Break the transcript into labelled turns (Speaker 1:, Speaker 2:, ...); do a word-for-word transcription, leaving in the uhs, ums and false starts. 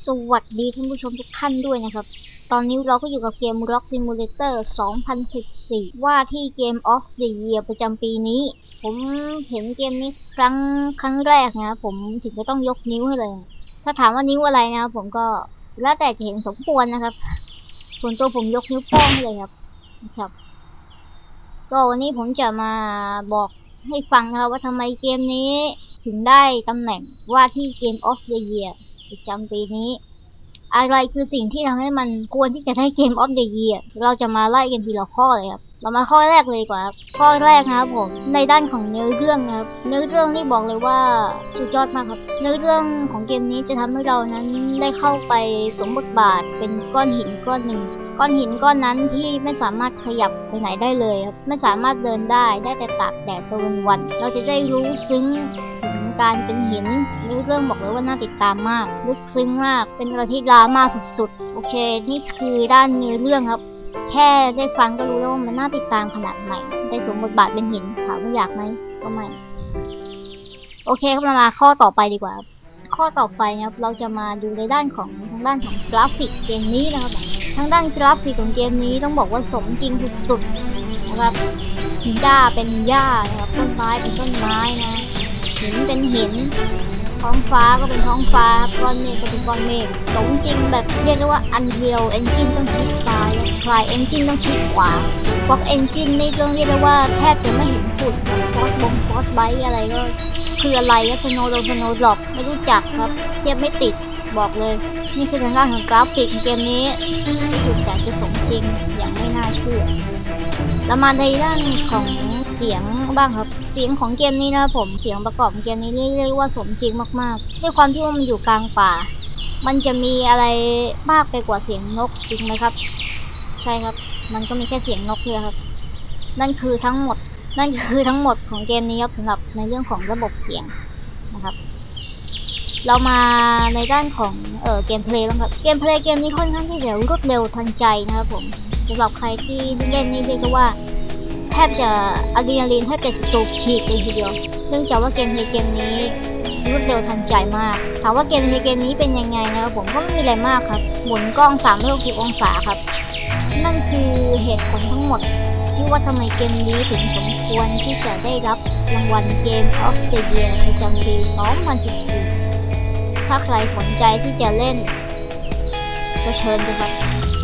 Speaker 1: สวัสดีท่านผู้ชมทุกท่านด้วยนะครับตอนนี้เราก็อยู่กับเกม Rock Simulator สองพันสิบสี่ ว่าที่ Game of the Year ประจำปีนี้ผมเห็นเกมนี้ครั้งครั้งแรกนะผมถึงจะต้องยกนิ้วให้เลยถ้าถามว่านิ้วอะไรนะผมก็แล้วแต่จะเห็นสมควรนะครับส่วนตัวผมยกนิ้วโป้งให้เลยครับนะครับก็วันนี้ผมจะมาบอกให้ฟังนะครับว่าทำไมเกมนี้ถึงได้ตำแหน่งว่าที่ Game of the Yearประจำปีนี้อะไรคือสิ่งที่ทำให้มันควรที่จะได้ Game of the Year เราจะมาไล่กันทีละข้อเลยครับเรามาข้อแรกเลยดีกว่าครับข้อแรกนะครับผมในด้านของเนื้อเรื่องนะครับเนื้อเรื่องนี่บอกเลยว่าสุดยอดมากครับเนื้อเรื่องของเกมนี้จะทำให้เรานั้นได้เข้าไปสวมบทบาทเป็นก้อนหินก้อนหนึ่งก้อนหินก้อนนั้นที่ไม่สามารถขยับไปไหนได้เลยครับไม่สามารถเดินได้ได้แต่ตากแดดไปวันๆเราจะได้รู้ซึ้งถึงการเป็นหินเนื้อเรื่องบอกเลยว่าน่าติดตามมากลึกซึ้งมากเป็นอะไรที่ดราม่าสุดๆโอเคนี่คือด้านเนื้อเรื่องครับแค่ได้ฟังก็รู้แล้วว่ามันน่าติดตามขนาดไหนได้สวมบทบาทเป็นหินถามว่าอยากไหมก็ไม่โอเคครับเรามาข้อต่อไปดีกว่าข้อต่อไปนะครับเราจะมาดูในด้านของทางด้านของกราฟิกเกมนี้นะครับทางด้านกราฟิกของเกมนี้ต้องบอกว่าสมจริงสุดๆนะครับหญ้าเป็นหญ้านะครับต้นไม้เป็นต้นไม้นะหินเป็นหินท้องฟ้าก็เป็นท้องฟ้าก้อนเมฆก็เป็นก้อนเมฆสมจริงแบบเรียกได้ว่า Unreal Engine ต้องชิดซ้าย Cry Engine ต้องชิดขวา Fox Engine นี่ต้องเรียกได้ว่าแทบจะไม่เห็นฝุ่นฟอสบงฟอสไบต์อะไรก็คืออะไรก็สโนว์โดสโนว์ดรอปไม่รู้จักครับเทียบไม่ติดบอกเลยนี่คือทางด้านของกราฟิกเกมนี้คือแสนจะสมจริงอย่างไม่น่าเชื่อแล้วมาในด้านของเสียงบ้างครับเสียงของเกมนี้นะผมเสียงประกอบเกมนี้เรียกว่าสมจริงมากๆด้วยความที่ว่ามันอยู่กลางป่ามันจะมีอะไรมากไปกว่าเสียงนกจริงไหมครับใช่ครับมันก็มีแค่เสียงนกเพียงครับนั่นคือทั้งหมดนั่นคือทั้งหมดของเกมนี้ครับสำหรับในเรื่องของระบบเสียงนะครับเรามาในด้านของเอ่อเกมเพลย์บ้างครับเกมเพลย์เกมนี้ค่อนข้างที่จะรวดเร็วทันใจนะครับผมสำหรับใครที่เล่นนี่เรียกว่าแทบจะอะดรีนาลีนให้เป็นสูบฉีดเลยทีเดียวเนื่องจากว่าเกมเพลย์เกมนี้รวดเร็วทันใจมากถามว่าเกมเพลย์เกมนี้เป็นยังไงนะครับผมก็ไม่มีอะไรมากครับหมุนกล้องสามร้อยหกสิบองศาครับนั่นคือเหตุผลทั้งหมดที่ว่าทำไมเกมนี้ถึงสมควรที่จะได้รับรางวัล Game of the Year ประจำปี สองพันสิบสี่ ถ้าใครสนใจที่จะเล่นก็เชิญเลยครับ